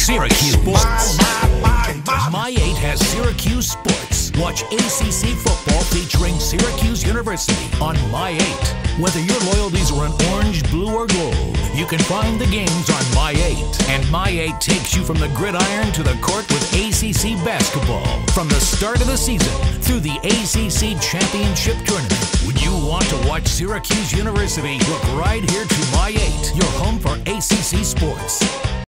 Syracuse Sports. MY8 has Syracuse Sports. Watch ACC football featuring Syracuse University on MY8. Whether your loyalties are an orange, blue, or gold, you can find the games on MY8. And MY8 takes you from the gridiron to the court with ACC basketball. From the start of the season through the ACC Championship Tournament. When you want to watch Syracuse University, look right here to MY8, your home for ACC Sports.